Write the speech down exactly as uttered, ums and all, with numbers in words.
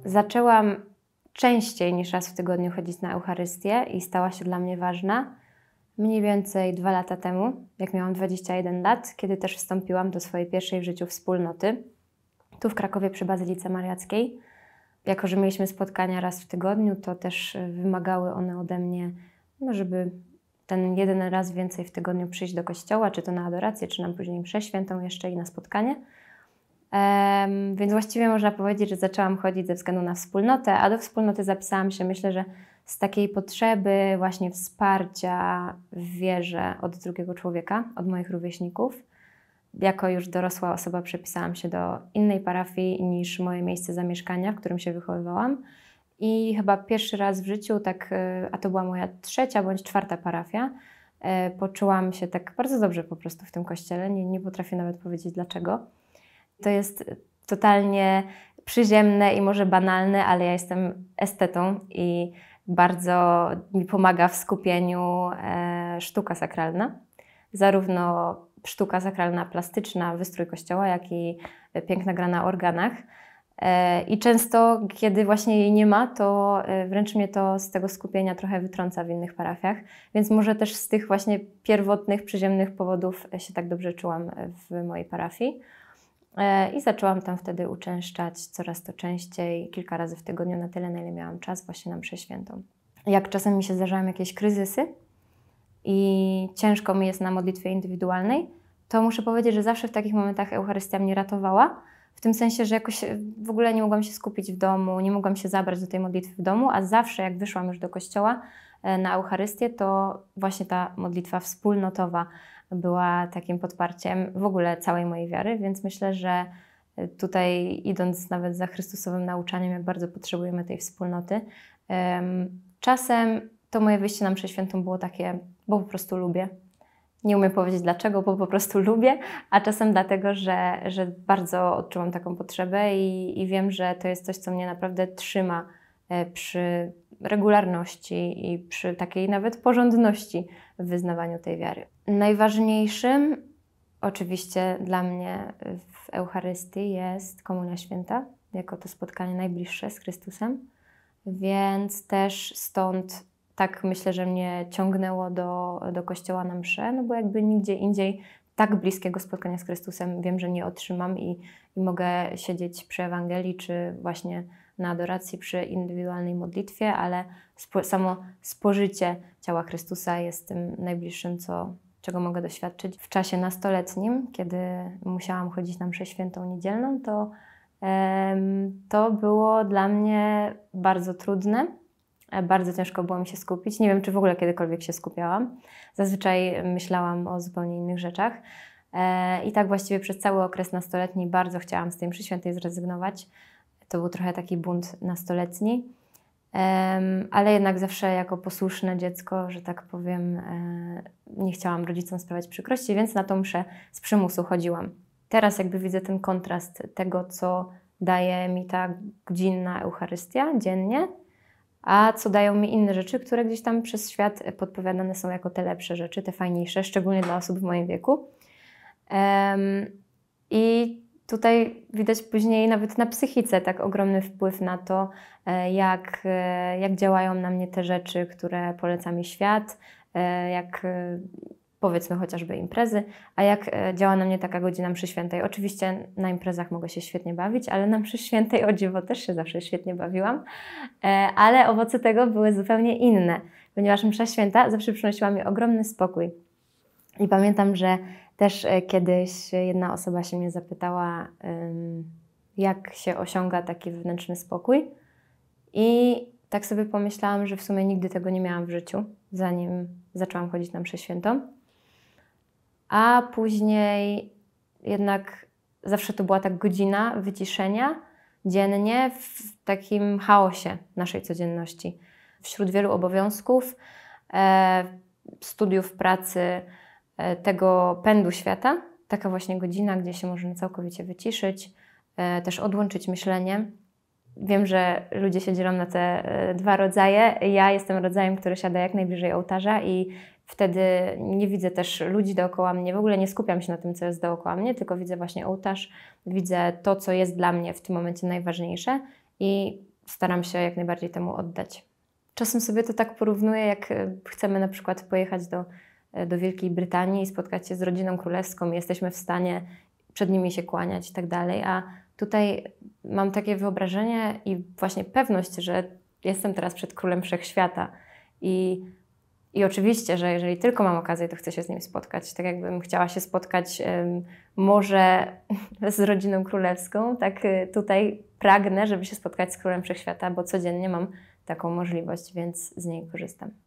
Zaczęłam częściej niż raz w tygodniu chodzić na Eucharystię i stała się dla mnie ważna mniej więcej dwa lata temu, jak miałam dwadzieścia jeden lat, kiedy też wstąpiłam do swojej pierwszej w życiu wspólnoty, tu w Krakowie przy Bazylice Mariackiej. Jako że mieliśmy spotkania raz w tygodniu, to też wymagały one ode mnie, no żeby ten jeden raz więcej w tygodniu przyjść do kościoła, czy to na adorację, czy na później mszę świętą jeszcze i na spotkanie. Um, więc właściwie można powiedzieć, że zaczęłam chodzić ze względu na wspólnotę, a do wspólnoty zapisałam się, myślę, że z takiej potrzeby właśnie wsparcia w wierze od drugiego człowieka, od moich rówieśników. Jako już dorosła osoba przepisałam się do innej parafii niż moje miejsce zamieszkania, w którym się wychowywałam. I chyba pierwszy raz w życiu, tak, a to była moja trzecia bądź czwarta parafia, poczułam się tak bardzo dobrze po prostu w tym kościele. Nie, nie potrafię nawet powiedzieć dlaczego. To jest totalnie przyziemne i może banalne, ale ja jestem estetą i bardzo mi pomaga w skupieniu e, sztuka sakralna. Zarówno sztuka sakralna plastyczna, wystrój kościoła, jak i piękna gra na organach. E, I często, kiedy właśnie jej nie ma, to e, wręcz mnie to z tego skupienia trochę wytrąca w innych parafiach. Więc może też z tych właśnie pierwotnych, przyziemnych powodów się tak dobrze czułam w mojej parafii. I zaczęłam tam wtedy uczęszczać coraz to częściej, kilka razy w tygodniu, na tyle, na ile miałam czas, właśnie na mszę świętą. Jak czasem mi się zdarzają jakieś kryzysy i ciężko mi jest na modlitwie indywidualnej, to muszę powiedzieć, że zawsze w takich momentach Eucharystia mnie ratowała. W tym sensie, że jakoś w ogóle nie mogłam się skupić w domu, nie mogłam się zabrać do tej modlitwy w domu, a zawsze jak wyszłam już do kościoła na Eucharystię, to właśnie ta modlitwa wspólnotowa była takim podparciem w ogóle całej mojej wiary, więc myślę, że tutaj idąc nawet za Chrystusowym nauczaniem, jak bardzo potrzebujemy tej wspólnoty. Czasem to moje wyjście na mszę świętą było takie, bo po prostu lubię. Nie umiem powiedzieć dlaczego, bo po prostu lubię, a czasem dlatego, że, że bardzo odczuwam taką potrzebę i, i wiem, że to jest coś, co mnie naprawdę trzyma przy regularności i przy takiej nawet porządności w wyznawaniu tej wiary. Najważniejszym oczywiście dla mnie w Eucharystii jest Komunia Święta, jako to spotkanie najbliższe z Chrystusem, więc też stąd tak myślę, że mnie ciągnęło do, do kościoła na mszę, no bo jakby nigdzie indziej tak bliskiego spotkania z Chrystusem wiem, że nie otrzymam i, i mogę siedzieć przy Ewangelii, czy właśnie na adoracji, przy indywidualnej modlitwie, ale spo, samo spożycie ciała Chrystusa jest tym najbliższym, co, czego mogę doświadczyć. W czasie nastoletnim, kiedy musiałam chodzić na mszę świętą niedzielną, to, em, to było dla mnie bardzo trudne. Bardzo ciężko było mi się skupić. Nie wiem, czy w ogóle kiedykolwiek się skupiałam. Zazwyczaj myślałam o zupełnie innych rzeczach. E, I tak właściwie przez cały okres nastoletni bardzo chciałam z tej mszy świętej zrezygnować. To był trochę taki bunt nastoletni, um, ale jednak zawsze jako posłuszne dziecko, że tak powiem, e, nie chciałam rodzicom sprawiać przykrości, więc na tą mszę z przymusu chodziłam. Teraz jakby widzę ten kontrast tego, co daje mi ta godzinna Eucharystia dziennie, a co dają mi inne rzeczy, które gdzieś tam przez świat podpowiadane są jako te lepsze rzeczy, te fajniejsze, szczególnie dla osób w moim wieku. Um, I tutaj widać później nawet na psychice tak ogromny wpływ na to, jak, jak działają na mnie te rzeczy, które poleca mi świat, jak powiedzmy chociażby imprezy, a jak działa na mnie taka godzina mszy świętej. Oczywiście na imprezach mogę się świetnie bawić, ale na mszy świętej o dziwo też się zawsze świetnie bawiłam, ale owoce tego były zupełnie inne, ponieważ msza święta zawsze przynosiła mi ogromny spokój. I pamiętam, że też kiedyś jedna osoba się mnie zapytała, jak się osiąga taki wewnętrzny spokój. I tak sobie pomyślałam, że w sumie nigdy tego nie miałam w życiu, zanim zaczęłam chodzić na mszę świętą. A później jednak zawsze to była tak godzina wyciszenia dziennie w takim chaosie naszej codzienności. Wśród wielu obowiązków, studiów, pracy, tego pędu świata, taka właśnie godzina, gdzie się można całkowicie wyciszyć, też odłączyć myślenie. Wiem, że ludzie się dzielą na te dwa rodzaje. Ja jestem rodzajem, który siada jak najbliżej ołtarza i wtedy nie widzę też ludzi dookoła mnie, w ogóle nie skupiam się na tym, co jest dookoła mnie, tylko widzę właśnie ołtarz, widzę to, co jest dla mnie w tym momencie najważniejsze i staram się jak najbardziej temu oddać. Czasem sobie to tak porównuję, jak chcemy na przykład pojechać do, do Wielkiej Brytanii i spotkać się z rodziną królewską i jesteśmy w stanie przed nimi się kłaniać i tak dalej, a tutaj mam takie wyobrażenie i właśnie pewność, że jestem teraz przed Królem Wszechświata i, i oczywiście, że jeżeli tylko mam okazję, to chcę się z nim spotkać. Tak jakbym chciała się spotkać um, może z rodziną królewską, tak tutaj pragnę, żeby się spotkać z Królem Wszechświata, bo codziennie mam taką możliwość, więc z niej korzystam.